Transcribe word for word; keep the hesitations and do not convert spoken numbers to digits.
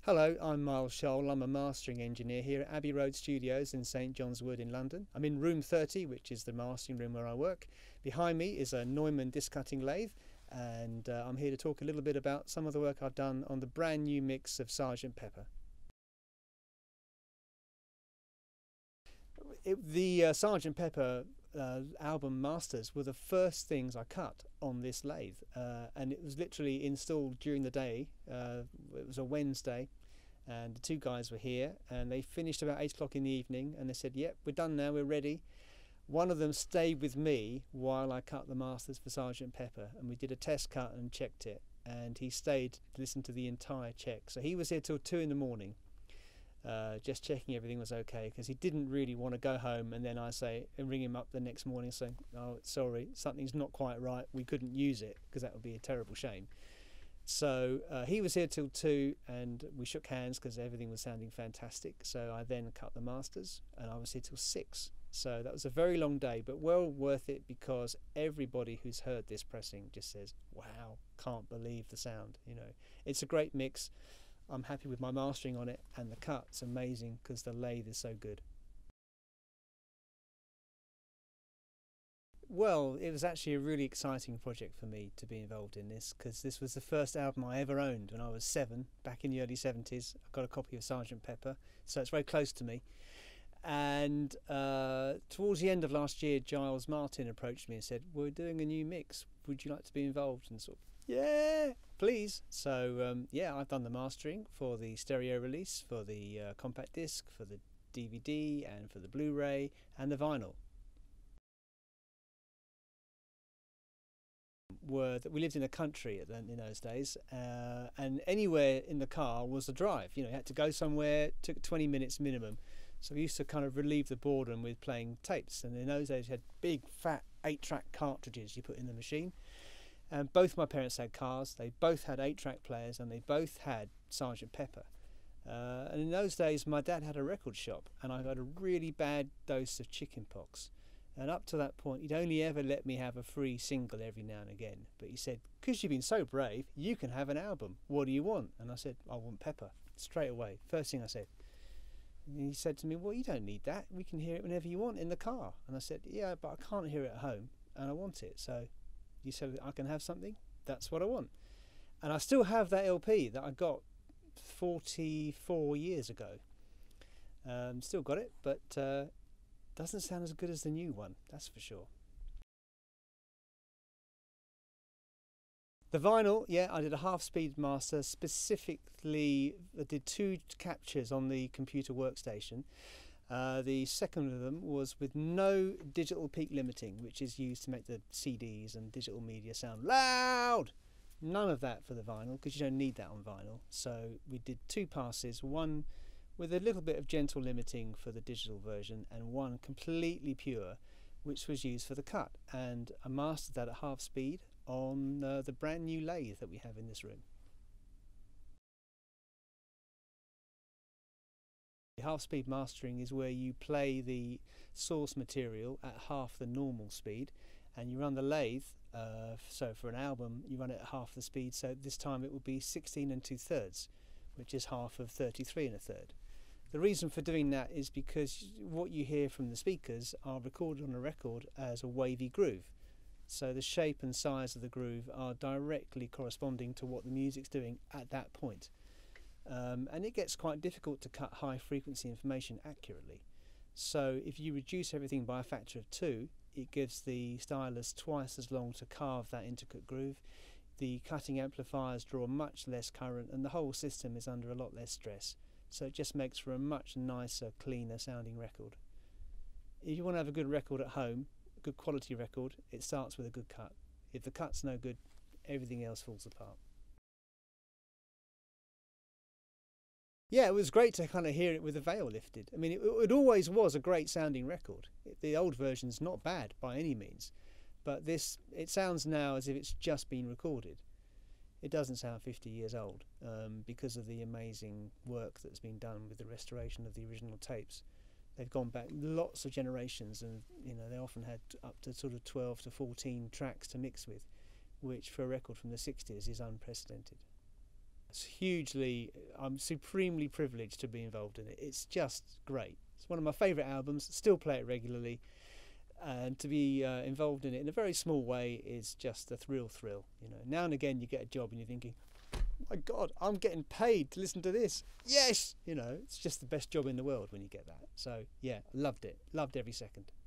Hello, I'm Miles Showell. I'm a mastering engineer here at Abbey Road Studios in St John's Wood in London. I'm in room thirty, which is the mastering room where I work. Behind me is a Neumann disc cutting lathe, and uh, I'm here to talk a little bit about some of the work I've done on the brand new mix of Sergeant Pepper. It, the uh, Sergeant Pepper uh, album masters were the first things I cut on this lathe, uh, and it was literally installed during the day. Uh, it was a Wednesday, and the two guys were here, and they finished about eight o'clock in the evening, and they said, "Yep, we're done now, we're ready." One of them stayed with me while I cut the masters for Sergeant Pepper, and we did a test cut and checked it, and he stayed to listen to the entire check. So he was here till two in the morning. Uh, just checking everything was okay, because he didn't really want to go home and then I say and ring him up the next morning saying, "Oh, sorry, something's not quite right, we couldn't use it," because that would be a terrible shame. So uh, he was here till two, and we shook hands because everything was sounding fantastic. So I then cut the masters, and I was here till six. So that was a very long day, but well worth it, because everybody who's heard this pressing just says, "Wow, can't believe the sound." You know, it's a great mix. I'm happy with my mastering on it, and the cut's amazing because the lathe is so good. Well, it was actually a really exciting project for me to be involved in this, because this was the first album I ever owned when I was seven, back in the early seventies. I got a copy of Sergeant Pepper, so it's very close to me. And uh, towards the end of last year, Giles Martin approached me and said, "We're doing a new mix, would you like to be involved?" And sort of, yeah, please. So um, yeah, I've done the mastering for the stereo release, for the uh, compact disc, for the D V D, and for the Blu-ray and the vinyl. Were that we lived in the country in those days, uh, and anywhere in the car was a drive. You know, you had to go somewhere, took twenty minutes minimum. So we used to kind of relieve the boredom with playing tapes, and in those days you had big fat eight track cartridges you put in the machine. And both my parents had cars, they both had eight track players, and they both had Sergeant Pepper. Uh, and in those days my dad had a record shop, and I got a really bad dose of chicken pox. And up to that point, he'd only ever let me have a free single every now and again. But he said, "Because you've been so brave, you can have an album. What do you want?" And I said, "I want Pepper." Straight away. First thing I said. And he said to me, "Well, you don't need that. We can hear it whenever you want in the car." And I said, "Yeah, but I can't hear it at home, and I want it. So you said I can have something? That's what I want." And I still have that L P that I got forty-four years ago. Um, still got it, but uh, doesn't sound as good as the new one, that's for sure. The vinyl, yeah, I did a half-speed master. Specifically, I did two captures on the computer workstation. Uh, the second of them was with no digital peak limiting, which is used to make the C Ds and digital media sound loud. None of that for the vinyl, because you don't need that on vinyl. So we did two passes, one with a little bit of gentle limiting for the digital version, and one completely pure, which was used for the cut. And I mastered that at half speed on uh, the brand new lathe that we have in this room. Half speed mastering is where you play the source material at half the normal speed, and you run the lathe, uh, so for an album you run it at half the speed, so this time it will be sixteen and two thirds, which is half of thirty-three and a third. The reason for doing that is because what you hear from the speakers are recorded on a record as a wavy groove. So the shape and size of the groove are directly corresponding to what the music's doing at that point. Um, and it gets quite difficult to cut high frequency information accurately. So if you reduce everything by a factor of two, it gives the stylus twice as long to carve that intricate groove. The cutting amplifiers draw much less current, and the whole system is under a lot less stress. So it just makes for a much nicer, cleaner sounding record. If you want to have a good record at home, a good quality record, it starts with a good cut. If the cut's no good, everything else falls apart. Yeah, it was great to kind of hear it with the veil lifted. I mean, it, it always was a great sounding record. It, the old version's not bad by any means, but this, it sounds now as if it's just been recorded. It doesn't sound fifty years old um, because of the amazing work that's been done with the restoration of the original tapes. They've gone back lots of generations, and you know, they often had up to sort of twelve to fourteen tracks to mix with, which for a record from the sixties is unprecedented. It's hugely, I'm supremely privileged to be involved in it. It's just great. It's one of my favourite albums, still play it regularly, and to be uh, involved in it in a very small way is just a thrill thrill. You know, now and again you get a job and you're thinking, my God, I'm getting paid to listen to this. Yes! You know, it's just the best job in the world when you get that. So yeah, loved it. Loved every second.